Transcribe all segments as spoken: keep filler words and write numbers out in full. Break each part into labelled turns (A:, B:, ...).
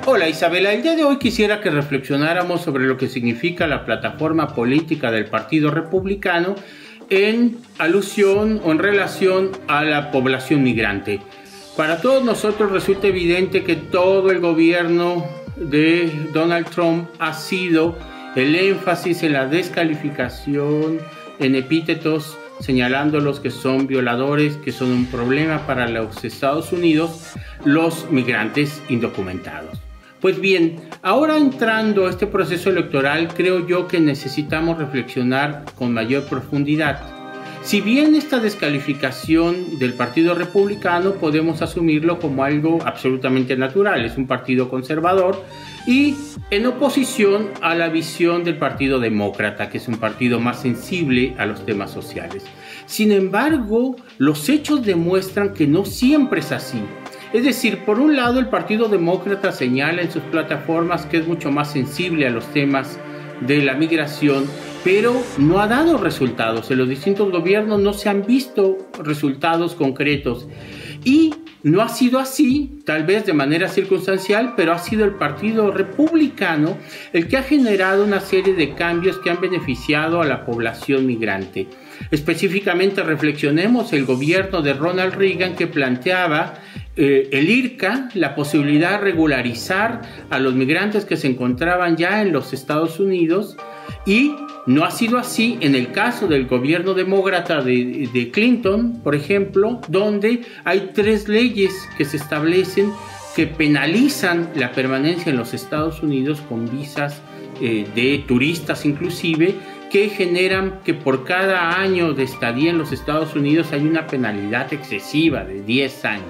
A: Hola Isabela, el día de hoy quisiera que reflexionáramos sobre lo que significa la plataforma política del Partido Republicano en alusión o en relación a la población migrante. Para todos nosotros resulta evidente que todo el gobierno de Donald Trump ha sido el énfasis en la descalificación, en epítetos señalándolos que son violadores, que son un problema para los Estados Unidos, los migrantes indocumentados. Pues bien, ahora entrando a este proceso electoral, creo yo que necesitamos reflexionar con mayor profundidad. Si bien esta descalificación del Partido Republicano podemos asumirlo como algo absolutamente natural, es un partido conservador y en oposición a la visión del Partido Demócrata, que es un partido más sensible a los temas sociales. Sin embargo, los hechos demuestran que no siempre es así. Es decir, por un lado, el Partido Demócrata señala en sus plataformas que es mucho más sensible a los temas de la migración, pero no ha dado resultados. En los distintos gobiernos no se han visto resultados concretos. Y no ha sido así, tal vez de manera circunstancial, pero ha sido el Partido Republicano el que ha generado una serie de cambios que han beneficiado a la población migrante. Específicamente reflexionemos el gobierno de Ronald Reagan, que planteaba eh, el I R C A, la posibilidad de regularizar a los migrantes que se encontraban ya en los Estados Unidos, y no ha sido así en el caso del gobierno demócrata de, de Clinton, por ejemplo, donde hay tres leyes que se establecen que penalizan la permanencia en los Estados Unidos con visas eh, de turistas inclusive, que generan que por cada año de estadía en los Estados Unidos hay una penalidad excesiva de diez años.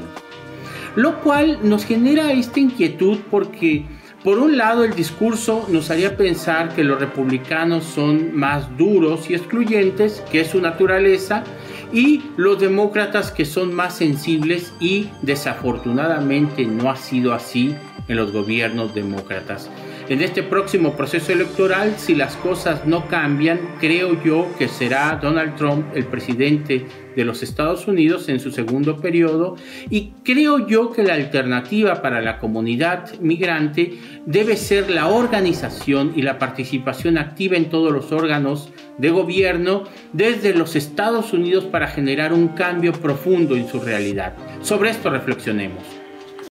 A: Lo cual nos genera esta inquietud porque, por un lado, el discurso nos haría pensar que los republicanos son más duros y excluyentes, que es su naturaleza, y los demócratas que son más sensibles, y desafortunadamente no ha sido así en los gobiernos demócratas. En este próximo proceso electoral, si las cosas no cambian, creo yo que será Donald Trump el presidente de los Estados Unidos en su segundo periodo, y creo yo que la alternativa para la comunidad migrante debe ser la organización y la participación activa en todos los órganos de gobierno desde los Estados Unidos para generar un cambio profundo en su realidad. Sobre esto reflexionemos.